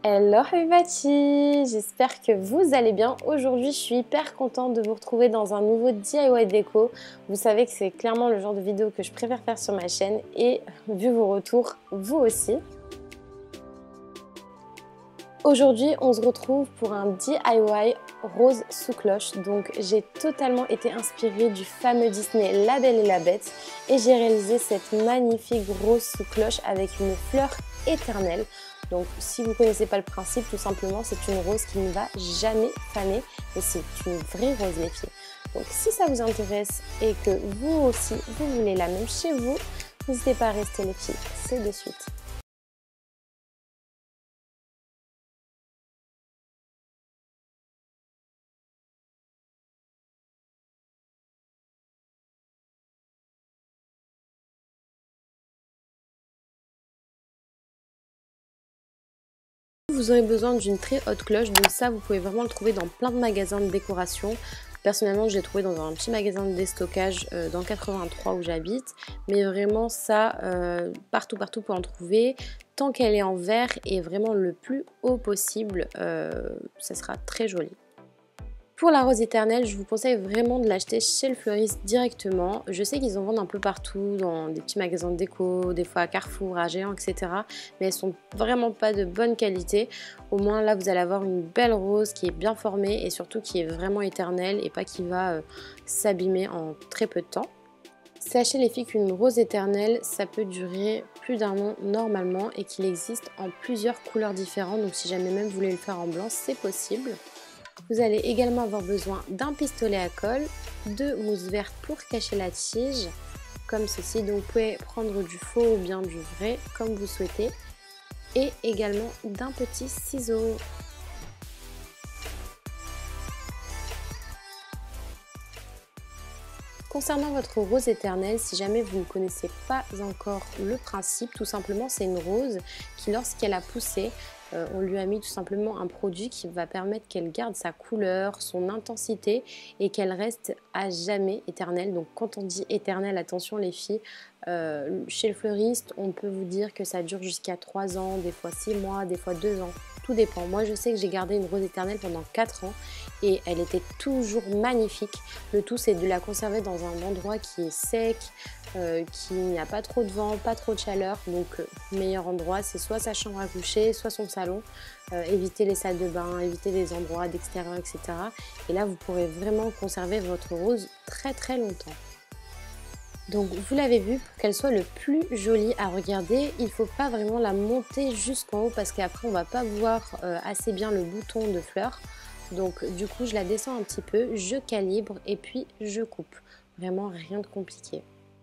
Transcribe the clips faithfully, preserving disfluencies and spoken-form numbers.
Hello Habibati, j'espère que vous allez bien. Aujourd'hui je suis hyper contente de vous retrouver dans un nouveau D I Y déco. Vous savez que c'est clairement le genre de vidéo que je préfère faire sur ma chaîne et vu vos retours, vous aussi. Aujourd'hui on se retrouve pour un D I Y rose sous cloche. Donc j'ai totalement été inspirée du fameux Disney La Belle et la Bête et j'ai réalisé cette magnifique rose sous cloche avec une fleur éternelle. Donc si vous ne connaissez pas le principe, tout simplement c'est une rose qui ne va jamais faner et c'est une vraie rose les filles. Donc si ça vous intéresse et que vous aussi vous voulez la même chez vous, n'hésitez pas à rester les filles, c'est de suite. Vous aurez besoin d'une très haute cloche, donc ça vous pouvez vraiment le trouver dans plein de magasins de décoration. Personnellement je l'ai trouvé dans un petit magasin de déstockage euh, dans quatre-vingt-trois où j'habite, mais vraiment ça euh, partout partout pour en trouver, tant qu'elle est en verre et vraiment le plus haut possible, euh, ça sera très joli. Pour la rose éternelle, je vous conseille vraiment de l'acheter chez le fleuriste directement. Je sais qu'ils en vendent un peu partout, dans des petits magasins de déco, des fois à Carrefour, à Géant, et cetera. Mais elles sont vraiment pas de bonne qualité. Au moins là, vous allez avoir une belle rose qui est bien formée et surtout qui est vraiment éternelle et pas qui va euh, s'abîmer en très peu de temps. Sachez les filles qu'une rose éternelle, ça peut durer plus d'un an normalement et qu'il existe en plusieurs couleurs différentes. Donc si jamais même vous voulez le faire en blanc, c'est possible. Vous allez également avoir besoin d'un pistolet à colle, de mousse verte pour cacher la tige, comme ceci. Donc vous pouvez prendre du faux ou bien du vrai, comme vous souhaitez. Et également d'un petit ciseau. Concernant votre rose éternelle, si jamais vous ne connaissez pas encore le principe, tout simplement c'est une rose qui lorsqu'elle a poussé, euh, on lui a mis tout simplement un produit qui va permettre qu'elle garde sa couleur, son intensité et qu'elle reste à jamais éternelle. Donc quand on dit éternelle, attention les filles, euh, chez le fleuriste on peut vous dire que ça dure jusqu'à trois ans, des fois six mois, des fois deux ans. Tout dépend. Moi je sais que j'ai gardé une rose éternelle pendant quatre ans et elle était toujours magnifique. Le tout c'est de la conserver dans un endroit qui est sec, euh, qui n'y a pas trop de vent, pas trop de chaleur. Donc euh, le meilleur endroit c'est soit sa chambre à coucher, soit son salon. Euh, éviter les salles de bain, éviter les endroits d'extérieur, et cetera. Et là vous pourrez vraiment conserver votre rose très très longtemps. Donc vous l'avez vu, pour qu'elle soit le plus jolie à regarder, il ne faut pas vraiment la monter jusqu'en haut parce qu'après on ne va pas voir euh, assez bien le bouton de fleur. Donc du coup je la descends un petit peu, je calibre et puis je coupe. Vraiment rien de compliqué.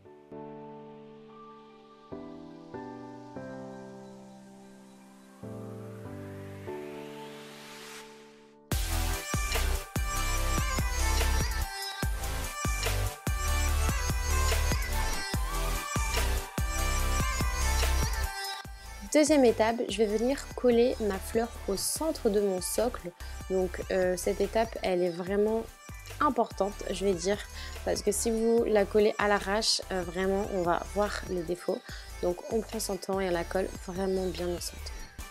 Deuxième étape, je vais venir coller ma fleur au centre de mon socle. Donc euh, cette étape, elle est vraiment importante, je vais dire, parce que si vous la collez à l'arrache, euh, vraiment, on va voir les défauts. Donc on prend son temps et on la colle vraiment bien au centre.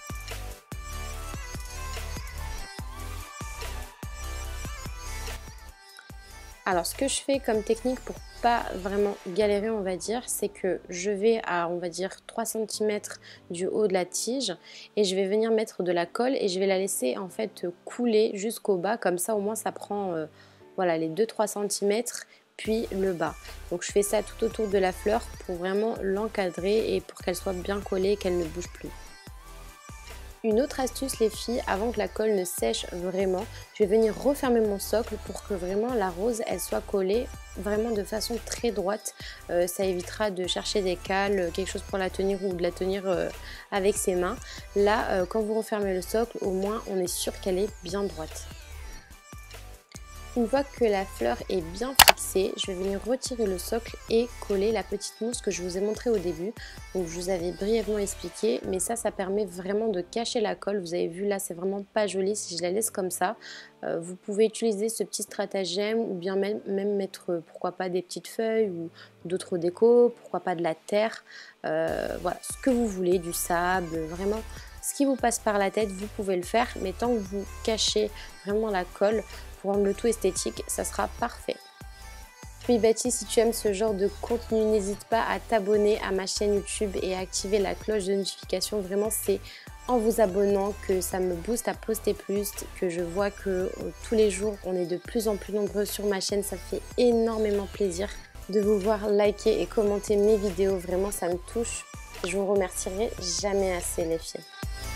Alors ce que je fais comme technique pour pas vraiment galérer on va dire, c'est que je vais à on va dire trois centimètres du haut de la tige et je vais venir mettre de la colle et je vais la laisser en fait couler jusqu'au bas, comme ça au moins ça prend euh, voilà les deux trois centimètres puis le bas. Donc je fais ça tout autour de la fleur pour vraiment l'encadrer et pour qu'elle soit bien collée et qu'elle ne bouge plus. Une autre astuce les filles, avant que la colle ne sèche vraiment, je vais venir refermer mon socle pour que vraiment la rose elle soit collée vraiment de façon très droite. Euh, ça évitera de chercher des cales, quelque chose pour la tenir ou de la tenir euh, avec ses mains. Là, euh, quand vous refermez le socle, au moins on est sûr qu'elle est bien droite. Une fois que la fleur est bien fixée, je vais venir retirer le socle et coller la petite mousse que je vous ai montré au début. Donc je vous avais brièvement expliqué, mais ça, ça permet vraiment de cacher la colle. Vous avez vu là, c'est vraiment pas joli si je la laisse comme ça. Euh, vous pouvez utiliser ce petit stratagème ou bien même, même mettre, pourquoi pas, des petites feuilles ou d'autres décos, pourquoi pas de la terre. Euh, voilà, ce que vous voulez, du sable, vraiment Ce qui vous passe par la tête, vous pouvez le faire, mais tant que vous cachez vraiment la colle pour rendre le tout esthétique, ça sera parfait. Puis Betty, si tu aimes ce genre de contenu, n'hésite pas à t'abonner à ma chaîne YouTube et à activer la cloche de notification. Vraiment, c'est en vous abonnant que ça me booste à poster plus, que je vois que euh, tous les jours, on est de plus en plus nombreux sur ma chaîne. Ça fait énormément plaisir de vous voir liker et commenter mes vidéos. Vraiment, ça me touche. Je vous remercierai jamais assez, les filles.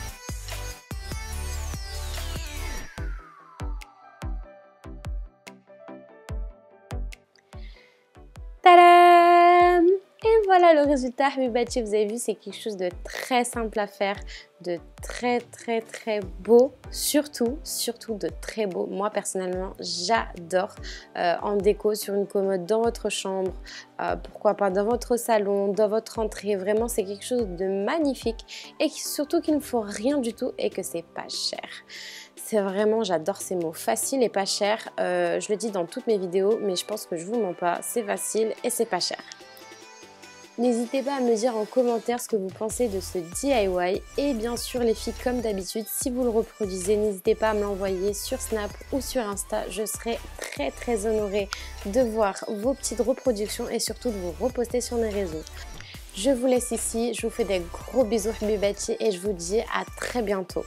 Tadam! Et voilà le résultat, Habibati, vous avez vu, c'est quelque chose de très simple à faire, de très très très beau, surtout, surtout de très beau. Moi personnellement, j'adore euh, en déco sur une commode dans votre chambre, euh, pourquoi pas dans votre salon, dans votre entrée. Vraiment, c'est quelque chose de magnifique et surtout qu'il ne faut rien du tout et que c'est pas cher. C'est vraiment, j'adore ces mots, facile et pas cher. Euh, je le dis dans toutes mes vidéos, mais je pense que je vous mens pas, c'est facile et c'est pas cher. N'hésitez pas à me dire en commentaire ce que vous pensez de ce D I Y et bien sûr les filles, comme d'habitude, si vous le reproduisez, n'hésitez pas à me l'envoyer sur Snap ou sur Insta. Je serai très très honorée de voir vos petites reproductions et surtout de vous reposter sur mes réseaux. Je vous laisse ici, je vous fais des gros bisous Habibati et je vous dis à très bientôt.